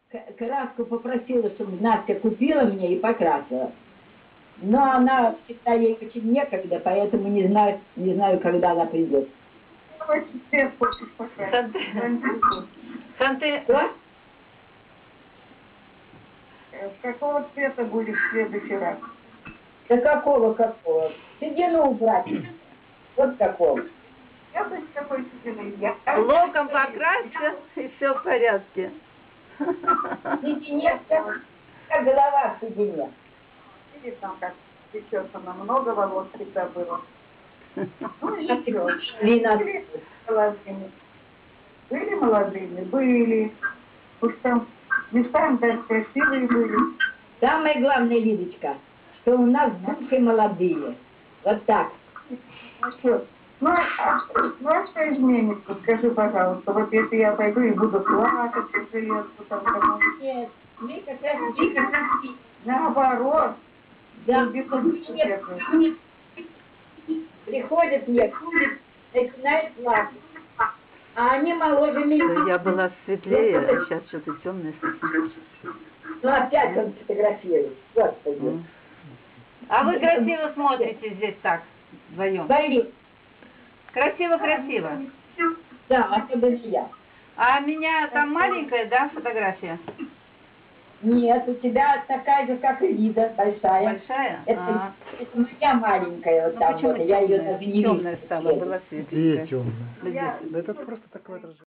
Краску попросила, чтобы Настя купила мне и покрасила. Но она всегда ей очень некогда, поэтому не знаю, когда она придет. Что? Какого цвета будешь в следующий раз? Да какого? Седину убрать. Вот какого. Я бы с такой сединой. Локом покрасься, и все в порядке. Седине, как голова в седине. Видишь, там как течет, она много волос всегда было. Ну и были молодыми? Были. Уж там местами даже красивые были. Самое главное, Лидочка, что у нас души молодые. Вот так. Ну, а что изменится? Скажи, пожалуйста, вот если я пойду и буду плакать, что там кому-то. Нет, Вика, красивая. Наоборот. Да, приходят мне, начинают плакать. А они моложе меня. Я была светлее, а сейчас что-то темное совсем. Ну опять он фотографирует. Господи. А вы красиво смотрите здесь так, вдвоем. Болит. Красиво. Да, особенно я. А меня там маленькая, да, фотография? Нет, у тебя такая же, как и Лида, большая. Большая? Это моя маленькая, вот там, почему вот, я ее даже не вижу. темная стала, была светленькая. Где темная? Да это просто такое отражение.